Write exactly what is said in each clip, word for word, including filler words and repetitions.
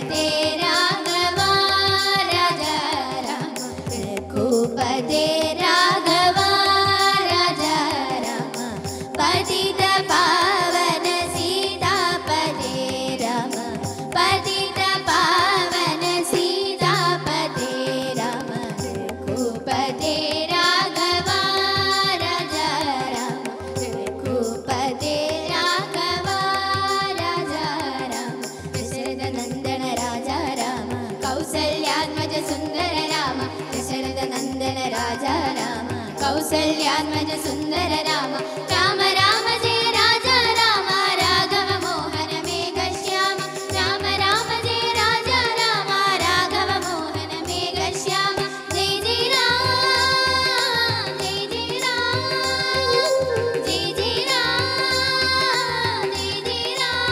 कौसल्यात्मज सुंदर राम राम राम जय राजा राम राघव मोहन मेघश्याम राम राम जय राजा राम राघव मोहन मेघश्याम जय जय राम जय जय राम जय जय राम जय जय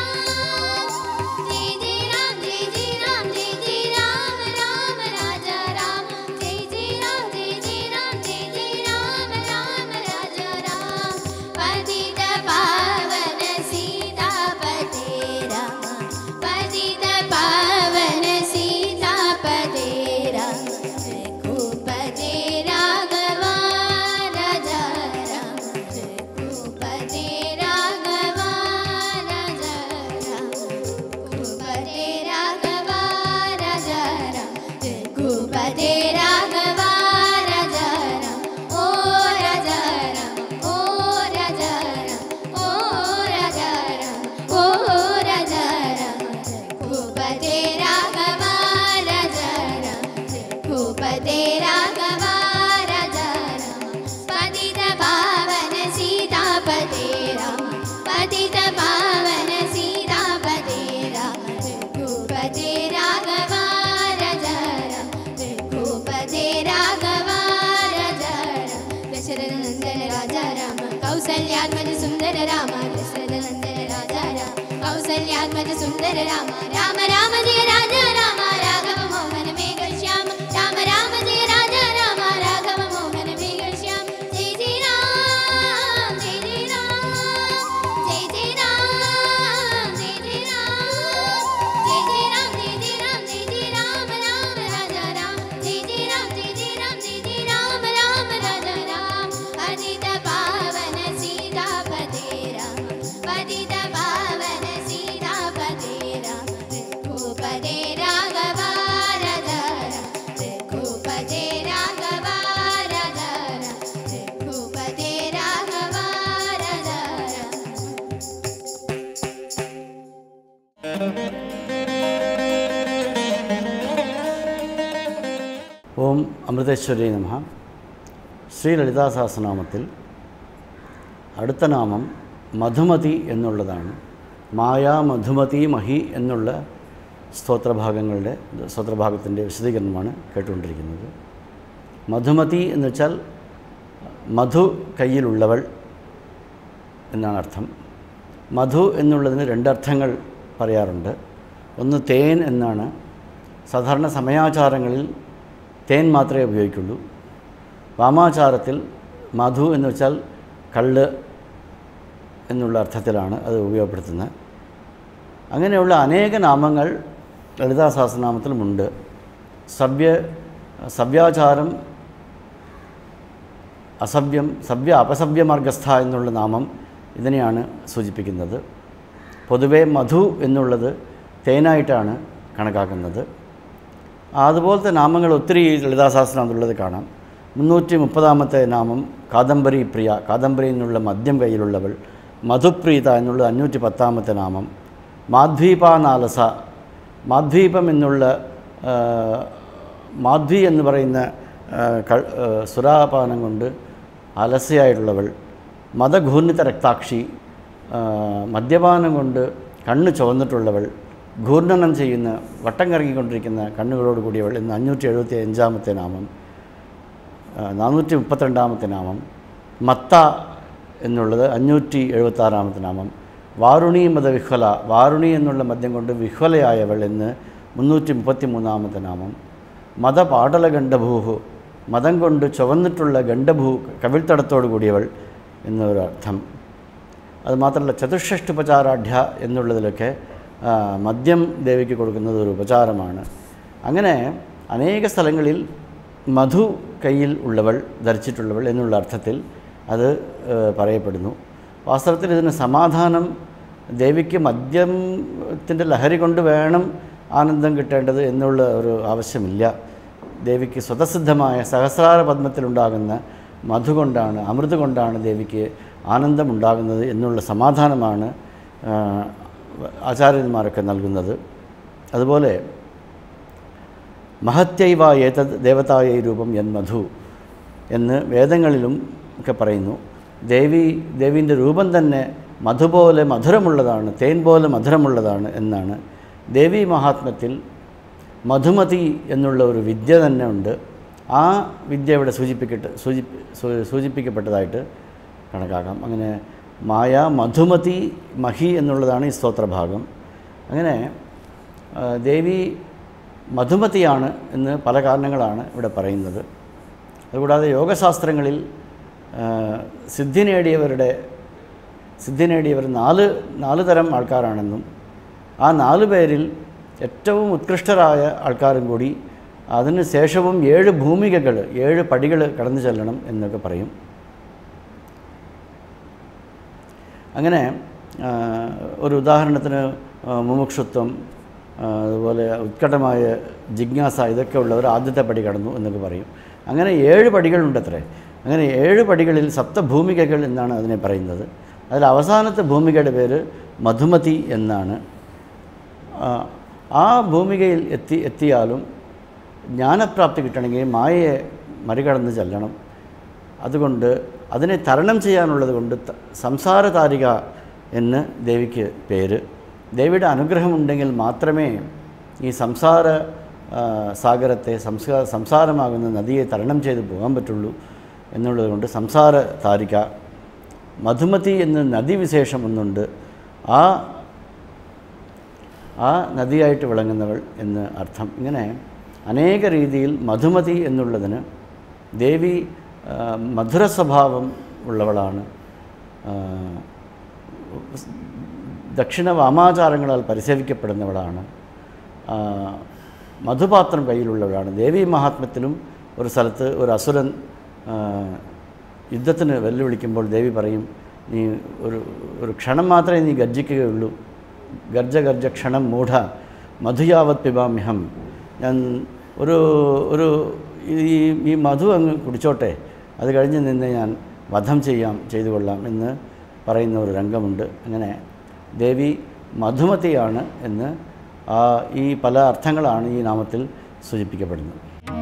राम जय जय राम जय जय राम जय जय राम राम राजा राम जय जय राम जय जय राम जय जय राम राम राजा राम पतित पावन सीतापते राम पतित पावन सीतापते राम रघुपते राघवा राजा राम रघुपते राघवा राजा राम रघुपते राघवा राजा राम रघुपते राघवा राजा राम ओ राजा राम ओ राजा राम ओ राजा राम ओ राजा राम रघुपते राघवा राजा राम रघुपते राघवा राजा राम पतित पावन सीतापते राम पतित पावन सीतापते राम रघुपते राघवा राजा राम रघुपते राघवा राजा राम दशरथ नंदन राजा राम कौसल्यात्मज सुंदर राम दशरथ नंदन राजा राम कौसल्यात्मज सुंदर राम राम राम जय राजा राम राघव मोहन मेघश्याम राम राम जय राजा राम राघव मोहन मेघश्याम जय जय राम जय जय राम जय जय राम जय जय राम जय जय राम जय जय राम जय जय राम राम राजा राम जय जय राम जय जय राम जय जय राम राम राजा राम पतित पावन सीतापते राम पतित पावन सीतापते राम रघुपते राघवा राजा राम रघुपते राघवा राजा राम रघुपते राघवा राजा राम ഓം അമൃതേശ്വരി നമഃ. ശ്രീ ലളിതാ സഹസ്രനാമത്തിൽ അടുത്ത നാമം മധുമതി എന്നുള്ളതാണ്. മായാ മധുമതി മഹി എന്നുള്ള സ്തോത്രഭാഗങ്ങളുടെ സ്തോത്രഭാഗത്തിൻ്റെ വിശദീകരണമാണ് കേട്ടുകൊണ്ടിരിക്കുന്നത്. മധുമതി എന്ന് വെച്ചാൽ മധു കയ്യിലുള്ളവൾ എന്നാണ് അർത്ഥം. മധു എന്നുള്ളതിന് രണ്ടർത്ഥങ്ങൾ പറയാറുണ്ട്. ഒന്ന് തേൻ എന്നാണ്. സാധാരണ സമയാചാരങ്ങളിൽ തേൻ മാത്രമേ ഉപയോഗിക്കുള്ളൂ. വാമാചാരത്തിൽ മധു എന്ന് വെച്ചാൽ കള്ള് എന്നുള്ള അർത്ഥത്തിലാണ് അത് ഉപയോഗപ്പെടുത്തുന്നത്. അങ്ങനെയുള്ള അനേക നാമങ്ങൾ ലളിതാ സഹസ്രനാമത്തിലുമുണ്ട്. സവ്യ സവ്യാചാരം, അസവ്യം, സവ്യ അപസവ്യമാർഗസ്ഥ എന്നുള്ള നാമം ഇതിനെയാണ് സൂചിപ്പിക്കുന്നത്. പൊതുവേ മധു എന്നുള്ളത് തേനായിട്ടാണ് കണക്കാക്കുന്നത്. അതുപോലത്തെ നാമങ്ങൾ ഒത്തിരി ലളിതാ സഹസ്രനാമത്തിലുള്ളത് കാണാം. മുന്നൂറ്റി മുപ്പതാമത്തെ നാമം കാദംബരി പ്രിയ, കാദംബരി എന്നുള്ള മദ്യം കയ്യിലുള്ളവൾ. മധുപ്രീത എന്നുള്ളത് അഞ്ഞൂറ്റി പത്താമത്തെ നാമം. മാധ്വീപാനാലസ, മാധ്വീപം എന്നുള്ള മാധ്വി എന്ന് പറയുന്ന സുരാപാനം കൊണ്ട് അലസയായിട്ടുള്ളവൾ. മദഘൂർണിത രക്താക്ഷി, മദ്യപാനം കൊണ്ട് കണ്ണ് ചുവന്നിട്ടുള്ളവൾ. ഘൂർണനം ചെയ്യുന്ന, വട്ടം കറങ്ങിക്കൊണ്ടിരിക്കുന്ന കണ്ണുകളോട് കൂടിയവൾ എന്ന് അഞ്ഞൂറ്റി എഴുപത്തി അഞ്ചാമത്തെ നാമം. നാനൂറ്റി മുപ്പത്തിരണ്ടാമത്തെ നാമം മത്ത എന്നുള്ളത് അഞ്ഞൂറ്റി എഴുപത്താറാമത്തെ നാമം. വാരുണി മത വിഹ്വല, വാരുണി എന്നുള്ള മദ്യം കൊണ്ട് വിഹ്വലയായവൾ എന്ന് മുന്നൂറ്റി മുപ്പത്തി മൂന്നാമത്തെ നാമം. മതപാടല ഗണ്ഡഭൂഹു, മതം കൊണ്ട് ചുവന്നിട്ടുള്ള ഗണ്ഡഭൂ, കവിൾത്തടത്തോടു കൂടിയവൾ എന്നൊരർത്ഥം. അതുമാത്രമല്ല ചതുഷ്ഷഷ്ടുപചാരാഢ്യ എന്നുള്ളതിലൊക്കെ മദ്യം ദേവിക്ക് കൊടുക്കുന്നത് ഒരു ഉപചാരമാണ്. അങ്ങനെ അനേക സ്ഥലങ്ങളിൽ മധു കയ്യിൽ ഉള്ളവൾ, ധരിച്ചിട്ടുള്ളവൾ എന്നുള്ള അർത്ഥത്തിൽ അത് പറയപ്പെടുന്നു. വാസ്തവത്തിൽ ഇതിന് സമാധാനം ദേവിക്ക് മദ്യത്തിൻ്റെ ലഹരി കൊണ്ട് വേണം ആനന്ദം കിട്ടേണ്ടത് എന്നുള്ള ഒരു ആവശ്യമില്ല. ദേവിക്ക് സ്വതസിദ്ധമായ സഹസ്രാര പദ്മത്തിലുണ്ടാകുന്ന മധു കൊണ്ടാണ്, അമൃത് കൊണ്ടാണ് ദേവിക്ക് ആനന്ദമുണ്ടാകുന്നത് എന്നുള്ള സമാധാനമാണ് ആചാര്യന്മാരൊക്കെ നൽകുന്നത്. അതുപോലെ മഹത്യൈവ ഏതത് ദേവതായ രൂപം യൻ മധു എന്ന് വേദങ്ങളിലും ഒക്കെ പറയുന്നു. ദേവി ദേവീൻ്റെ രൂപം തന്നെ മധു പോലെ മധുരമുള്ളതാണ്, തേൻ പോലെ മധുരമുള്ളതാണ് എന്നാണ്. ദേവീ മഹാത്മ്യത്തിൽ മധുമതി എന്നുള്ള ഒരു വിദ്യ തന്നെ ഉണ്ട്. ആ വിദ്യ ഇവിടെ സൂചിപ്പിക്കട്ട് സൂചി സൂചിപ്പിക്കപ്പെട്ടതായിട്ട് കണക്കാക്കാം. അങ്ങനെ മായ മധുമതി മഹി എന്നുള്ളതാണ് ഈ സ്തോത്രഭാഗം. അങ്ങനെ ദേവി മധുമതിയാണ് എന്ന് പല കാരണങ്ങളാണ് ഇവിടെ പറയുന്നത്. അതുകൂടാതെ യോഗശാസ്ത്രങ്ങളിൽ സിദ്ധി നേടിയവരുടെ സിദ്ധി നേടിയവർ നാല് നാല് തരം ആൾക്കാരാണെന്നും ആ നാല് പേരിൽ ഏറ്റവും ഉത്കൃഷ്ടരായ ആൾക്കാരും കൂടി അതിന് ശേഷവും ഏഴ് ഭൂമികകൾ, ഏഴ് പടികൾ കടന്നു ചെല്ലണം എന്നൊക്കെ പറയും. അങ്ങനെ ഒരു ഉദാഹരണത്തിന് മുമുക്ഷുത്വം, അതുപോലെ ഉത്കടമായ ജിജ്ഞാസ, ഇതൊക്കെ ഉള്ളവർ ആദ്യത്തെ പടി കടന്നു എന്നൊക്കെ പറയും. അങ്ങനെ ഏഴ് പടികളുണ്ടത്രേ. അങ്ങനെ ഏഴ് പടികളിൽ സപ്തഭൂമികകൾ എന്നാണ് അതിനെ പറയുന്നത്. അതിൽ അവസാനത്തെ ഭൂമികയുടെ പേര് മധുമതി എന്നാണ്. ആ ഭൂമികയിൽ എത്തി എത്തിയാലും ജ്ഞാനപ്രാപ്തി കിട്ടണമെങ്കിൽ മായയെ മറികടന്ന് ചെല്ലണം. അതുകൊണ്ട് അതിനെ തരണം ചെയ്യാനുള്ളത് കൊണ്ട് സംസാര താരിക എന്ന് ദേവിക്ക് പേര്. ദേവിയുടെ അനുഗ്രഹമുണ്ടെങ്കിൽ മാത്രമേ ഈ സംസാര സാഗരത്തെ, സംസാ സംസാരമാകുന്ന നദിയെ തരണം ചെയ്ത് പോകാൻ പറ്റുള്ളൂ എന്നുള്ളത് കൊണ്ട് സംസാര താരിക. മധുമതി എന്ന് നദീവിശേഷം ഒന്നുണ്ട്. ആ ആ നദിയായിട്ട് വിളങ്ങുന്നവൾ എന്ന് അർത്ഥം. ഇങ്ങനെ അനേക രീതിയിൽ മധുമതി എന്നുള്ളതിന് ദേവി മധുര സ്വഭാവം ഉള്ളവളാണ്. ദക്ഷിണ വാമാചാരങ്ങളാൽ പരിസേവിക്കപ്പെടുന്നവളാണ്. മധുപാത്രം കയ്യിലുള്ളവളാണ്. ദേവീ മഹാത്മ്യത്തിലും ഒരു സ്ഥലത്ത് ഒരു അസുരൻ യുദ്ധത്തിന് വെല്ലുവിളിക്കുമ്പോൾ ദേവി പറയും, നീ ഒരു ഒരു ക്ഷണം മാത്രമേ നീ ഗർജിക്കുകയുള്ളൂ. ഗർജ ഗർജ ക്ഷണം മൂഢ മധുയാവത് പിബാമ്യഹം. ഞാൻ ഒരു ഒരു ഈ ഈ മധു അങ്ങ് കുടിച്ചോട്ടെ, അത് കഴിഞ്ഞ് നിന്ന് ഞാൻ വധം ചെയ്യാം ചെയ്തു കൊള്ളാം എന്ന് പറയുന്ന ഒരു രംഗമുണ്ട്. അങ്ങനെ ദേവി മധുമതിയാണ് എന്ന് ഈ പല അർത്ഥങ്ങളാണ് ഈ നാമത്തിൽ സൂചിപ്പിക്കപ്പെടുന്നത്.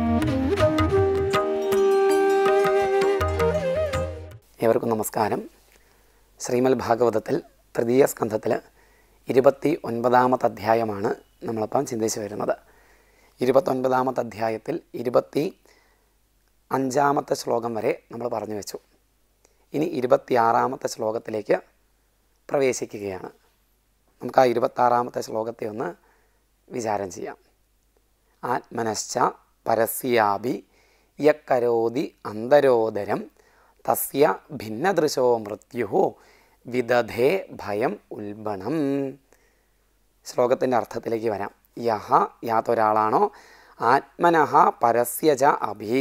ഏവർക്കും നമസ്കാരം. ശ്രീമദ് ഭാഗവതത്തിൽ തൃതീയ സ്കന്ധത്തിൽ ഇരുപത്തി ഒൻപതാമത്തെ അധ്യായമാണ് നമ്മളിപ്പം ചിന്തിച്ചു വരുന്നത്. ഇരുപത്തൊൻപതാമത്തെ അധ്യായത്തിൽ ഇരുപത്തി അഞ്ചാമത്തെ ശ്ലോകം വരെ നമ്മൾ പറഞ്ഞു വെച്ചു. ഇനി ഇരുപത്തിയാറാമത്തെ ശ്ലോകത്തിലേക്ക് പ്രവേശിക്കുകയാണ്. നമുക്ക് ആ ഇരുപത്താറാമത്തെ ശ്ലോകത്തെ ഒന്ന് വിചാരം ചെയ്യാം. ആത്മനശ്ച പരസ്യാപി യക്കരോതി അന്തരോദരം തസ്യ ഭിന്നദൃശോ മൃത്യു വിദധേ ഭയം ഉൽബണം. ശ്ലോകത്തിൻ്റെ അർത്ഥത്തിലേക്ക് വരാം. യഹ യാതൊരാളാണോ ആത്മനഃ പരസ്യജ അഭി,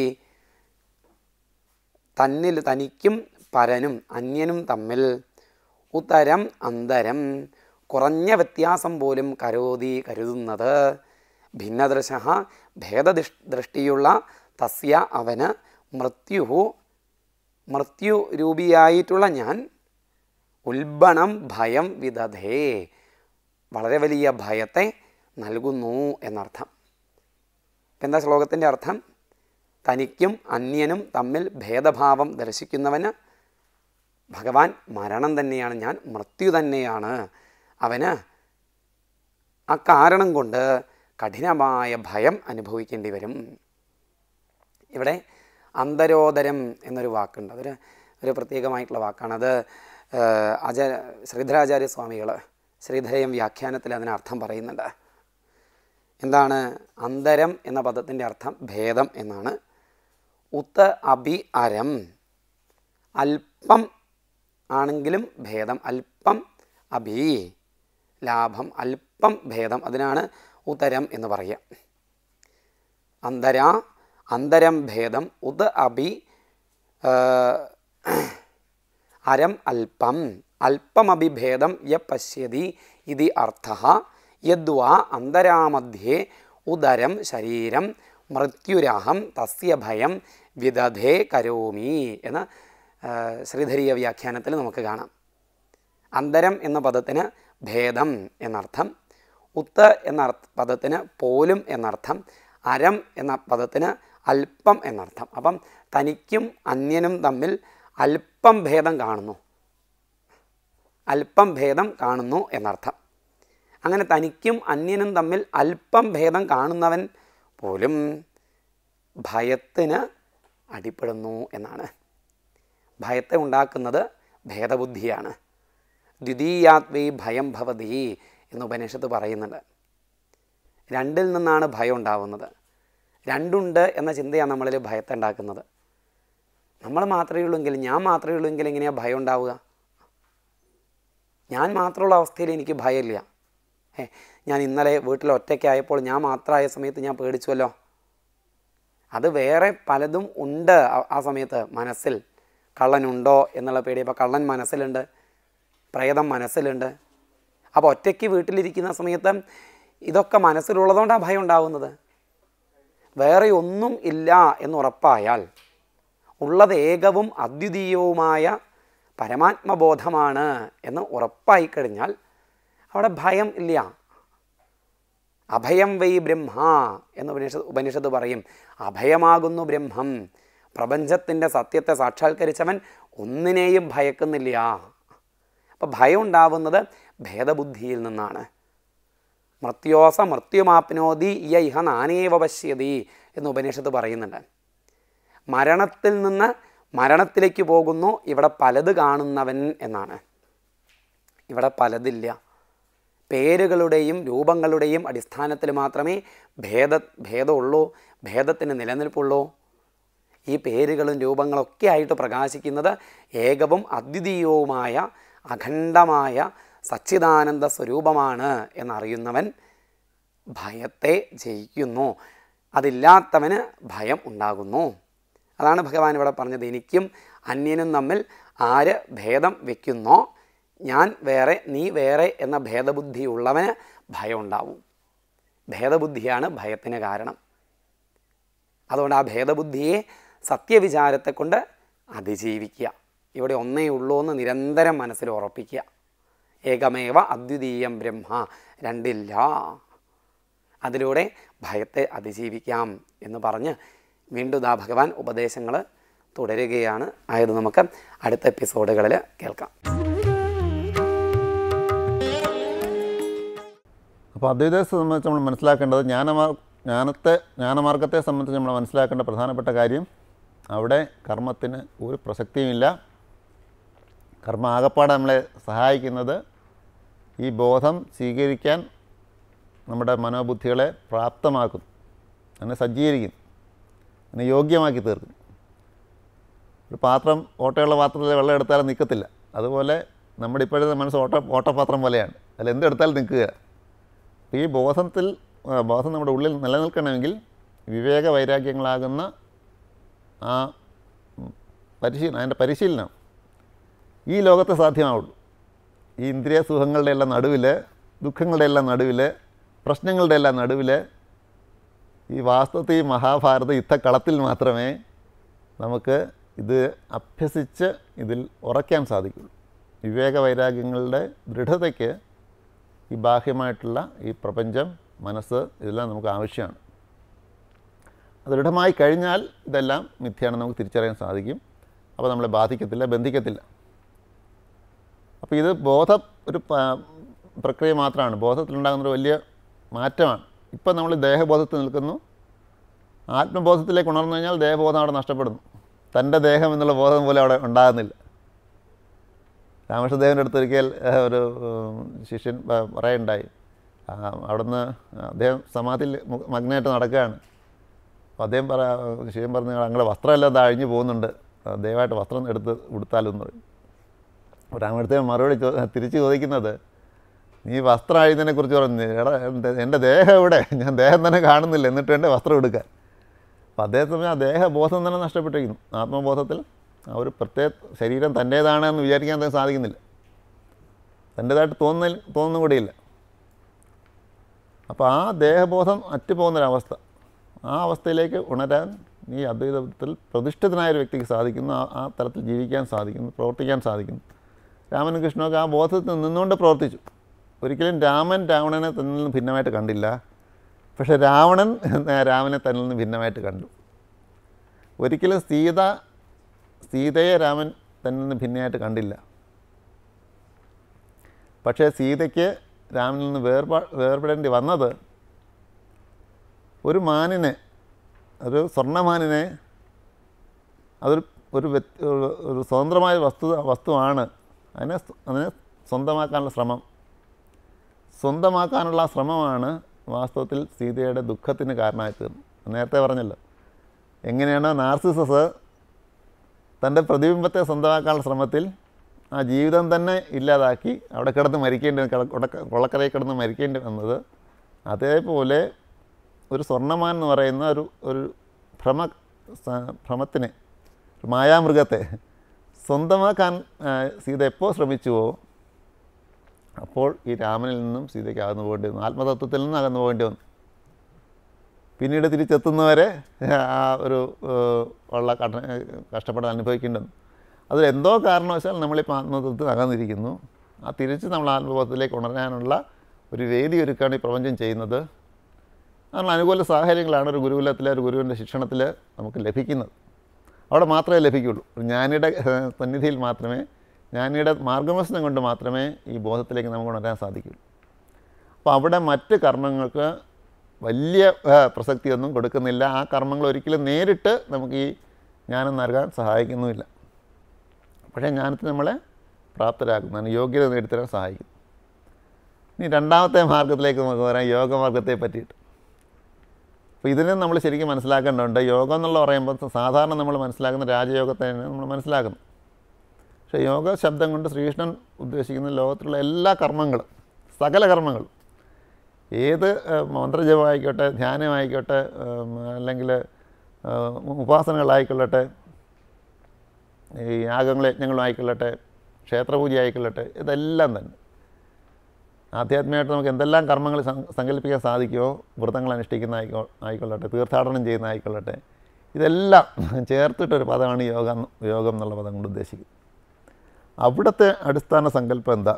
തന്നിൽ തനിക്കും പരനും അന്യനും തമ്മിൽ ഉത്തരം അന്തരം കുറഞ്ഞ വ്യത്യാസം പോലും കരോതി കരുതുന്നത്, ഭിന്നദൃശ ഭേദദൃഷ് ദൃഷ്ടിയുള്ള തസ്യ അവന് മൃത്യു മൃത്യു രൂപിയായിട്ടുള്ള ഞാൻ ഉൽബണം ഭയം വിദധേ വളരെ വലിയ ഭയത്തെ നൽകുന്നു എന്നർത്ഥം. എന്താ ശ്ലോകത്തിൻ്റെ അർത്ഥം? തനിക്കും അന്യനും തമ്മിൽ ഭേദഭാവം ദർശിക്കുന്നവന് ഭഗവാൻ മരണം തന്നെയാണ്, ഞാൻ മൃത്യു തന്നെയാണ്. അവന് ആ കാരണം കൊണ്ട് കഠിനമായ ഭയം അനുഭവിക്കേണ്ടി വരും. ഇവിടെ അന്തരോദരം എന്നൊരു വാക്കുണ്ട്. അതൊരു ഒരു പ്രത്യേകമായിട്ടുള്ള വാക്കാണ്. അത് ആചാര്യ ശ്രീധരാചാര്യ സ്വാമികൾ ശ്രീധരയം വ്യാഖ്യാനത്തിൽ അതിന് അർത്ഥം പറയുന്നുണ്ട്. എന്താണ് അന്തരം എന്ന പദത്തിൻ്റെ അർത്ഥം? ഭേദം എന്നാണ്. ഉത്ത അഭി അരം, അല്പം ആണെങ്കിലും ഭേദം, അല്പം അഭി ലാഭം, അല്പം അല്പം ഭേദം, അതിനാണ് ഉത്തരം എന്ന് പറയുക. അന്തര അന്തരം ഭേദം ഉത് അഭി അരം അല്പം അല്പമഭിഭേദം യ പശ്യതി ഇതി അർത്ഥഃ യദ്വാ അന്തരാമധ്യേ ഉദരം ശരീരം മൃത്യുരാഹം തസ്യ ഭയം വിദധേ കരോമി എന്ന ശ്രീധരീയ വ്യാഖ്യാനത്തിൽ നമുക്ക് കാണാം. അന്തരം എന്ന പദത്തിന് ഭേദം എന്നർത്ഥം, ഉത്ത് എന്ന പദത്തിന് പോലും എന്നർത്ഥം, അരം എന്ന പദത്തിന് അല്പം എന്നർത്ഥം. അപ്പം തനിക്കും അന്യനും തമ്മിൽ അല്പം ഭേദം കാണുന്നു, അല്പം ഭേദം കാണുന്നു എന്നർത്ഥം. അങ്ങനെ തനിക്കും അന്യനും തമ്മിൽ അല്പം ഭേദം കാണുന്നവൻ പോലും ഭയത്തിന് അടിപ്പെടുന്നു എന്നാണ്. ഭയത്തെ ഉണ്ടാക്കുന്നത് ഭേദബുദ്ധിയാണ്. ദ്വിതീയാത്വൈ ഭയം ഭവതി എന്ന് ഉപനിഷത്ത് പറയുന്നുണ്ട്. രണ്ടിൽ നിന്നാണ് ഭയം ഉണ്ടാവുന്നത്. രണ്ടുണ്ട് എന്ന ചിന്തയാണ് നമ്മളിൽ ഭയത്തെ ഉണ്ടാക്കുന്നത്. നമ്മൾ മാത്രമേ ഉള്ളൂവെങ്കിൽ, ഞാൻ മാത്രമേ ഉള്ളൂവെങ്കിൽ എങ്ങനെയാണ് ഭയം ഉണ്ടാവുക? ഞാൻ മാത്രമുള്ള അവസ്ഥയിൽ എനിക്ക് ഭയമില്ല. ഏ ഞാൻ ഇന്നലെ വീട്ടിൽ ഒറ്റയ്ക്കായപ്പോൾ ഞാൻ മാത്രമായ സമയത്ത് ഞാൻ പേടിച്ചുവല്ലോ. അത് വേറെ പലതും ഉണ്ട് ആ സമയത്ത് മനസ്സിൽ. കള്ളനുണ്ടോ എന്നുള്ള പേടി. അപ്പോൾ കള്ളൻ മനസ്സിലുണ്ട്, പ്രേതം മനസ്സിലുണ്ട്. അപ്പോൾ ഒറ്റയ്ക്ക് വീട്ടിലിരിക്കുന്ന സമയത്ത് ഇതൊക്കെ മനസ്സിലുള്ളതുകൊണ്ടാണ് ഭയം ഉണ്ടാവുന്നത്. വേറെ ഒന്നും ഇല്ല എന്നുറപ്പായാൽ, ഉള്ളത് ഏകവും അദ്വിതീയവുമായ പരമാത്മബോധമാണ് എന്ന് ഉറപ്പായി കഴിഞ്ഞാൽ അവിടെ ഭയം ഇല്ല. അഭയം വൈ ബ്രഹ്മ എന്ന് ഉപനിഷത്ത് ഉപനിഷത്ത് പറയും. അഭയമാകുന്നു ബ്രഹ്മം. പ്രപഞ്ചത്തിൻ്റെ സത്യത്തെ സാക്ഷാത്കരിച്ചവൻ ഒന്നിനെയും ഭയക്കുന്നില്ല. അപ്പം ഭയം ഉണ്ടാവുന്നത് ഭേദബുദ്ധിയിൽ നിന്നാണ്. മർത്യോസ മൃത്യുമാപ്നോതി യ ഇഹ നാനേവ പശ്യതി എന്ന് ഉപനിഷത്ത് പറയുന്നുണ്ട്. മരണത്തിൽ നിന്ന് മരണത്തിലേക്ക് പോകുന്നു ഇവിടെ പലത് കാണുന്നവൻ എന്നാണ്. ഇവിടെ പലതില്ല. പേരുകളുടെയും രൂപങ്ങളുടെയും അടിസ്ഥാനത്തിൽ മാത്രമേ ഭേദ ഭേദമുള്ളൂ, ഭേദത്തിന് നിലനിൽപ്പുള്ളൂ. ഈ പേരുകളും രൂപങ്ങളൊക്കെ ആയിട്ട് പ്രകാശിക്കുന്നത് ഏകവും അദ്വിതീയവുമായ അഖണ്ഡമായ സച്ചിദാനന്ദ സ്വരൂപമാണ് എന്നറിയുന്നവൻ ഭയത്തെ ജയിക്കുന്നു. അതില്ലാത്തവന് ഭയം ഉണ്ടാകുന്നു. അതാണ് ഭഗവാൻ ഇവിടെ പറഞ്ഞത്. എനിക്കും അന്യനും തമ്മിൽ ആര് ഭേദം വയ്ക്കുന്നോ, ഞാൻ വേറെ നീ വേറെ എന്ന ഭേദബുദ്ധിയുള്ളവന് ഭയം ഉണ്ടാവും. ഭേദബുദ്ധിയാണ് ഭയത്തിന് കാരണം. അതുകൊണ്ട് ആ ഭേദബുദ്ധിയെ സത്യവിചാരത്തെ കൊണ്ട് അതിജീവിക്കുക. ഇവിടെ ഒന്നേ ഉള്ളൂ എന്ന് നിരന്തരം മനസ്സിൽ ഉറപ്പിക്കുക. ഏകമേവ അദ്വിതീയം ബ്രഹ്മ, രണ്ടില്ല. അതിലൂടെ ഭയത്തെ അതിജീവിക്കാം എന്ന് പറഞ്ഞ് വീണ്ടും ദാ ഭഗവാൻ ഉപദേശങ്ങൾ തുടരുകയാണ്. ആയത് നമുക്ക് അടുത്ത എപ്പിസോഡുകളിൽ കേൾക്കാം. അപ്പോൾ അദ്വൈതത്തെ സംബന്ധിച്ച് നമ്മൾ മനസ്സിലാക്കേണ്ടത്, ജ്ഞാനമാർ ജ്ഞാനത്തെ ജ്ഞാനമാർഗത്തെ സംബന്ധിച്ച് നമ്മൾ മനസ്സിലാക്കേണ്ട പ്രധാനപ്പെട്ട കാര്യം, അവിടെ കർമ്മത്തിന് ഒരു പ്രസക്തിയുമില്ല. കർമ്മ ആകപ്പാടെ നമ്മളെ സഹായിക്കുന്നത് ഈ ബോധം സ്വീകരിക്കാൻ നമ്മുടെ മനോബുദ്ധികളെ പ്രാപ്തമാക്കുന്നു, അതിനെ സജ്ജീകരിക്കുന്നു, അതിനെ യോഗ്യമാക്കി തീർക്കുന്നു. ഒരു പാത്രം, ഓട്ടയുള്ള പാത്രത്തിൽ വെള്ളം എടുത്താലും നിൽക്കത്തില്ല. അതുപോലെ നമ്മുടെ ഇപ്പോഴത്തെ മനസ്സ് ഓട്ട ഓട്ടപാത്രം പോലെയാണ്, അതിൽ എന്തെടുത്താലും നിൽക്കുക. അപ്പോൾ ഈ ബോധത്തിൽ ബോധം നമ്മുടെ ഉള്ളിൽ നിലനിൽക്കണമെങ്കിൽ വിവേക വൈരാഗ്യങ്ങളാകുന്ന ആ പരിശീലനം, അതിൻ്റെ പരിശീലനം ഈ ലോകത്ത് സാധ്യമാവുള്ളൂ. ഈ ഇന്ദ്രിയ സുഖങ്ങളുടെ എല്ലാം നടുവിൽ, ദുഃഖങ്ങളുടെ എല്ലാം നടുവിൽ, പ്രശ്നങ്ങളുടെ എല്ലാം നടുവിൽ ഈ വാസ്തവത്തിൽ ഈ മഹാഭാരത യുദ്ധക്കളത്തിൽ മാത്രമേ നമുക്ക് ഇത് അഭ്യസിച്ച് ഇതിൽ ഉറയ്ക്കാൻ സാധിക്കുള്ളൂ. വിവേക വൈരാഗ്യങ്ങളുടെ ദൃഢതയ്ക്ക് ഈ ബാഹ്യമായിട്ടുള്ള ഈ പ്രപഞ്ചം, മനസ്സ്, ഇതെല്ലാം നമുക്ക് ആവശ്യമാണ്. അത് ദൃഢമായി കഴിഞ്ഞാൽ ഇതെല്ലാം മിഥ്യയാണെന്ന് നമുക്ക് തിരിച്ചറിയാൻ സാധിക്കും. അപ്പോൾ നമ്മളെ ബാധിക്കത്തില്ല, ബന്ധിക്കത്തില്ല. അപ്പോൾ ഇത് ബോധ ഒരു പ്രക്രിയ മാത്രമാണ്. ബോധത്തിലുണ്ടാകുന്നൊരു വലിയ മാറ്റമാണ്. ഇപ്പം നമ്മൾ ദേഹബോധത്തിൽ നിൽക്കുന്നു, ആത്മബോധത്തിലേക്ക് ഉണർന്നു കഴിഞ്ഞാൽ ദേഹബോധം അവിടെ നഷ്ടപ്പെടുന്നു. തൻ്റെ ദേഹം എന്നുള്ള ബോധം പോലെ അവിടെ ഉണ്ടാകുന്നില്ല. രാമകൃഷ്ണദേവൻ്റെ അടുത്ത് ഒരിക്കൽ ഒരു ശിഷ്യൻ പറയുണ്ടായി, അവിടുന്ന് അദ്ദേഹം സമാധിയിൽ മഗ്നമായിട്ട് നടക്കുകയാണ്. അപ്പോൾ അദ്ദേഹം പറ ശിഷ്യൻ പറഞ്ഞു, ഞങ്ങളുടെ വസ്ത്രമെല്ലാം അത് അഴിഞ്ഞു പോകുന്നുണ്ട്, ദയവായിട്ട് വസ്ത്രം എടുത്ത് ഉടുത്താലെന്ന് പറയും. അപ്പോൾ രാമകൃഷ്ണദേവൻ മറുപടി ചോ തിരിച്ച് ചോദിക്കുന്നത്, നീ വസ്ത്രം അഴിയുന്നതിനെക്കുറിച്ച് പറഞ്ഞു, എടാ എൻ്റെ ദേഹം എവിടെ, ഞാൻ ദേഹം തന്നെ കാണുന്നില്ല, എന്നിട്ട് എൻ്റെ വസ്ത്രം എടുക്കാൻ. അപ്പം അതേസമയം ആ ദേഹബോധം തന്നെ നഷ്ടപ്പെട്ടിരിക്കുന്നു. ആത്മബോധത്തിൽ ആ ഒരു പ്രത്യേക ശരീരം തൻ്റേതാണെന്ന് വിചാരിക്കാൻ തന്നെ സാധിക്കുന്നില്ല, തൻ്റേതായിട്ട് തോന്നുന്ന തോന്നുന്നു കൂടിയില്ല. അപ്പോൾ ആ ദേഹബോധം അറ്റുപോകുന്നൊരവസ്ഥ, ആ അവസ്ഥയിലേക്ക് ഉണരാൻ ഈ അദ്വൈതത്തിൽ പ്രതിഷ്ഠിതനായൊരു വ്യക്തിക്ക് സാധിക്കുന്നു. ആ ആ തലത്തിൽ ജീവിക്കാൻ സാധിക്കുന്നു, പ്രവർത്തിക്കാൻ സാധിക്കുന്നു. രാമനും കൃഷ്ണനൊക്കെ ആ ബോധത്തിൽ നിന്നുകൊണ്ട് പ്രവർത്തിച്ചു. ഒരിക്കലും രാമൻ രാവണനെ തന്നിൽ നിന്ന് ഭിന്നമായിട്ട് കണ്ടില്ല, പക്ഷേ രാവണൻ രാമനെ തന്നിൽ നിന്ന് ഭിന്നമായിട്ട് കണ്ടു. ഒരിക്കലും സീത സീതയെ രാമൻ തന്നിൽ നിന്ന് ഭിന്നമായിട്ട് കണ്ടില്ല, പക്ഷേ സീതയ്ക്ക് രാമനിൽ നിന്ന് വേർപാ വേർപെടേണ്ടി വന്നത് ഒരു മാനിനെ, ഒരു സ്വർണ്ണമാനിനെ, അതൊരു ഒരു ഒരു സ്വതന്ത്രമായ വസ്തു വസ്തുവാണ് അതിനെ അതിനെ സ്വന്തമാക്കാനുള്ള ശ്രമം സ്വന്തമാക്കാനുള്ള ശ്രമമാണ് വാസ്തവത്തിൽ സീതയുടെ ദുഃഖത്തിന് കാരണമായി തീർന്നു. നേരത്തെ പറഞ്ഞല്ലോ, എങ്ങനെയാണോ നാർസിസസ് തൻ്റെ പ്രതിബിംബത്തെ സ്വന്തമാക്കാനുള്ള ശ്രമത്തിൽ ആ ജീവിതം തന്നെ ഇല്ലാതാക്കി അവിടെ കിടന്ന് മരിക്കേണ്ടി കൊളക്കരയിൽ കിടന്ന് മരിക്കേണ്ടി വന്നത്, അതേപോലെ ഒരു സ്വർണ്ണമാൻ എന്ന് പറയുന്ന ഒരു ഒരു ഭ്രമ ഭ്രമത്തിനെ, മായാമൃഗത്തെ സ്വന്തമാക്കാൻ സീത എപ്പോൾ ശ്രമിച്ചുവോ അപ്പോൾ ഈ രാമനിൽ നിന്നും സീതയ്ക്ക് അകന്നു പോകേണ്ടി വന്നു, ആത്മതത്വത്തിൽ നിന്നും അകന്നു പോകേണ്ടി വന്നു. പിന്നീട് തിരിച്ചെത്തുന്നവരെ ആ ഒരു ഉള്ള കഠ കഷ്ടപ്പാട് അനുഭവിക്കേണ്ടി വന്നു. അതിലെന്തോ കാരണവശാൽ നമ്മളിപ്പോൾ ആത്മതത്വത്തിൽ അകന്നിരിക്കുന്നു. ആ തിരിച്ച് നമ്മൾ ആത്മബോധത്തിലേക്ക് ഉണരാനുള്ള ഒരു വേദി ഒരുക്കാണ് ഈ പ്രപഞ്ചം ചെയ്യുന്നത്. അതിനുള്ള അനുകൂല സാഹചര്യങ്ങളാണ് ഒരു ഗുരുകുലത്തിലെ ഒരു ഗുരുവിൻ്റെ ശിക്ഷണത്തിൽ നമുക്ക് ലഭിക്കുന്നത്. അവിടെ മാത്രമേ ലഭിക്കുകയുള്ളൂ. ജ്ഞാനിയുടെ സന്നിധിയിൽ മാത്രമേ, ജ്ഞാനിയുടെ മാർഗദർശനം കൊണ്ട് മാത്രമേ ഈ ബോധത്തിലേക്ക് നമുക്ക് ഉണരാൻ സാധിക്കുകയുള്ളൂ. അപ്പോൾ അവിടെ മറ്റ് കർമ്മങ്ങൾക്ക് വലിയ പ്രസക്തിയൊന്നും കൊടുക്കുന്നില്ല. ആ കർമ്മങ്ങൾ ഒരിക്കലും നേരിട്ട് നമുക്ക് ഈ ജ്ഞാനം നൽകാൻ സഹായിക്കുന്നുമില്ല. പക്ഷേ ജ്ഞാനത്തിന് നമ്മളെ പ്രാപ്തരാക്കുന്നതാണ്, യോഗ്യത നേടിത്തരാൻ സഹായിക്കുന്നു. ഇനി രണ്ടാമത്തെ മാർഗത്തിലേക്ക് നമുക്ക് പറയാം, യോഗമാർഗത്തെ പറ്റിയിട്ട്. അപ്പോൾ ഇതിനെ നമ്മൾ ശരിക്കും മനസ്സിലാക്കേണ്ടതുണ്ട്. യോഗം എന്നുള്ള പറയുമ്പോൾ സാധാരണ നമ്മൾ മനസ്സിലാക്കുന്ന രാജയോഗത്തെ നമ്മൾ മനസ്സിലാക്കുന്നു. പക്ഷേ യോഗ ശബ്ദം കൊണ്ട് ശ്രീകൃഷ്ണൻ ഉദ്ദേശിക്കുന്ന ലോകത്തിലുള്ള എല്ലാ കർമ്മങ്ങളും, സകല കർമ്മങ്ങളും, ഏത് മന്ത്രജപമായിക്കോട്ടെ, ധ്യാനമായിക്കോട്ടെ, അല്ലെങ്കിൽ ഉപാസനകളായിക്കൊള്ളട്ടെ, ഈ യാഗങ്ങളും യജ്ഞങ്ങളും ആയിക്കൊള്ളട്ടെ, ക്ഷേത്രപൂജ ആയിക്കൊള്ളട്ടെ, ഇതെല്ലാം തന്നെ ആധ്യാത്മികമായിട്ട് നമുക്ക് എന്തെല്ലാം കർമ്മങ്ങൾ സങ്കല്പിക്കാൻ സാധിക്കുമോ, വ്രതങ്ങൾ അനുഷ്ഠിക്കുന്ന ആയിക്കോ ആയിക്കൊള്ളട്ടെ, തീർത്ഥാടനം ചെയ്യുന്ന ആയിക്കൊള്ളട്ടെ, ഇതെല്ലാം ചേർത്തിട്ടൊരു പദമാണ് യോഗം യോഗം എന്നുള്ള പദം കൊണ്ട് ഉദ്ദേശിക്കുന്നത്. അവിടുത്തെ അടിസ്ഥാന സങ്കല്പം എന്താ?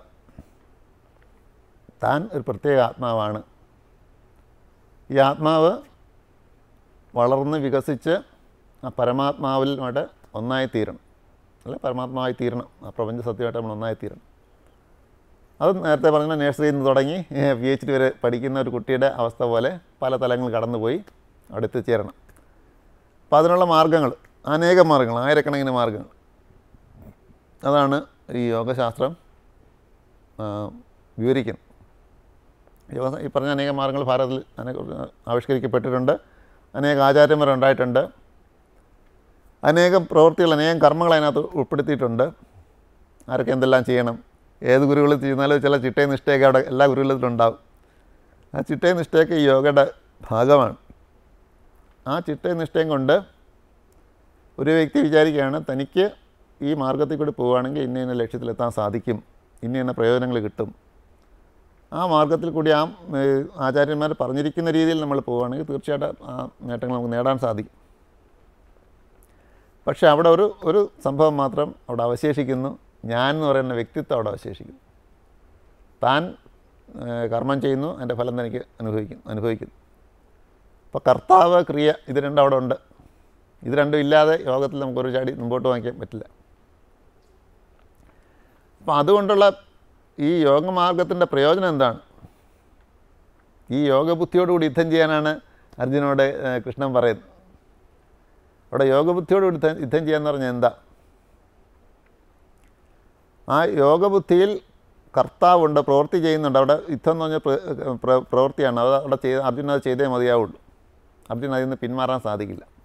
താൻ ഒരു പ്രത്യേക ആത്മാവാണ്. ഈ ആത്മാവ് വളർന്ന് വികസിച്ച് ആ പരമാത്മാവിലുമായിട്ട് ഒന്നായിത്തീരണം, അല്ല പരമാത്മാവായി തീരണം, ആ പ്രപഞ്ച സത്യമായിട്ട് നമ്മൾ ഒന്നായിത്തീരണം. അത് നേരത്തെ പറഞ്ഞ നഴ്സറിയിൽ നിന്ന് തുടങ്ങി പി എച്ച് ഡി വരെ പഠിക്കുന്ന ഒരു കുട്ടിയുടെ അവസ്ഥ പോലെ പല തലങ്ങൾ കടന്നുപോയി അവിടെ എത്തിച്ചേരണം. അപ്പോൾ അതിനുള്ള മാർഗ്ഗങ്ങൾ, അനേകം മാർഗ്ഗങ്ങൾ, ആയിരക്കണക്കിന് മാർഗ്ഗങ്ങൾ, അതാണ് ഈ യോഗശാസ്ത്രം വിവരിക്കുന്നത്. യോഗ ഈ പറഞ്ഞ അനേക മാർഗ്ഗങ്ങൾ ഭാരതത്തിൽ അനേക ആവിഷ്കരിക്കപ്പെട്ടിട്ടുണ്ട്. അനേക ആചാര്യന്മാരുണ്ടായിട്ടുണ്ട്. അനേകം പ്രവൃത്തികൾ, അനേകം കർമ്മങ്ങൾ അതിനകത്ത് ഉൾപ്പെടുത്തിയിട്ടുണ്ട്. ആരൊക്കെ എന്തെല്ലാം ചെയ്യണം, ഏത് ഗുരുകുലത്തിൽ ചെയ്യുന്നാലും ചില ചിട്ടയും നിഷ്ഠയൊക്കെ അവിടെ എല്ലാ ഗുരുകുലത്തിലുണ്ടാവും. ആ ചിട്ടയും നിഷ്ഠയൊക്കെ ഈ യോഗയുടെ ഭാഗമാണ്. ആ ചിട്ടയും നിഷ്ഠയും കൊണ്ട് ഒരു വ്യക്തി വിചാരിക്കുകയാണ് തനിക്ക് ഈ മാർഗ്ഗത്തിൽ കൂടി പോവുകയാണെങ്കിൽ ഇന്ന ഇന്ന ലക്ഷ്യത്തിലെത്താൻ സാധിക്കും, ഇന്ന ഇന്ന പ്രയോജനങ്ങൾ കിട്ടും. ആ മാർഗ്ഗത്തിൽ കൂടി ആ ആചാര്യന്മാർ പറഞ്ഞിരിക്കുന്ന രീതിയിൽ നമ്മൾ പോവുകയാണെങ്കിൽ തീർച്ചയായിട്ടും ആ നേട്ടങ്ങൾ നമുക്ക് നേടാൻ സാധിക്കും. പക്ഷേ അവിടെ ഒരു ഒരു സംഭവം മാത്രം അവിടെ അവശേഷിക്കുന്നു. ഞാൻ എന്ന് പറയുന്ന വ്യക്തിത്വം അവിടെ അവശേഷിക്കുന്നു. താൻ കർമ്മം ചെയ്യുന്നു, അതിൻ്റെ ഫലം തനിക്ക് അനുഭവിക്കുന്നു അനുഭവിക്കുന്നു അപ്പോൾ കർത്താവ്, ക്രിയ, ഇത് രണ്ടും അവിടെ ഉണ്ട്. ഇത് രണ്ടും ഇല്ലാതെ യോഗത്തിൽ നമുക്കൊരു ചാടി മുമ്പോട്ട് വാങ്ങിക്കാൻ പറ്റില്ല. അപ്പോൾ അതുകൊണ്ടുള്ള ഈ യോഗമാർഗത്തിൻ്റെ പ്രയോജനം എന്താണ്? ഈ യോഗബുദ്ധിയോടുകൂടി യുദ്ധം ചെയ്യാനാണ് അർജുനോട് കൃഷ്ണൻ പറയുന്നത്. അവിടെ യോഗബുദ്ധിയോടുകൂടി യുദ്ധം ചെയ്യാന്ന് പറഞ്ഞാൽ എന്താ? ആ യോഗബുദ്ധിയിൽ കർത്താവുണ്ട്, പ്രവൃത്തി ചെയ്യുന്നുണ്ട്. അവിടെ യുദ്ധം എന്ന് പറഞ്ഞാൽ പ്രവൃത്തിയാണ്. അത് അവിടെ ചെയ്ത് അർജുനൻ അത് ചെയ്തേ മതിയാവുള്ളൂ. അർജുനൻ അതിൽ നിന്ന് പിന്മാറാൻ സാധിക്കില്ല.